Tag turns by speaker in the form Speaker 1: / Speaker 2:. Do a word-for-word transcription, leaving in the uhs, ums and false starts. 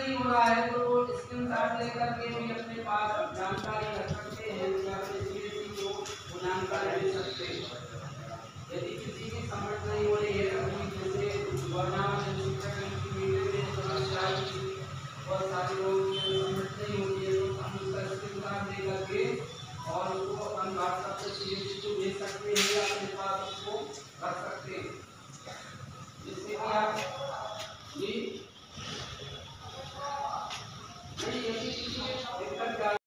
Speaker 1: नहीं हो रहा है तो स्क्रीनशॉट लेकर के भी अपने पास जानकारी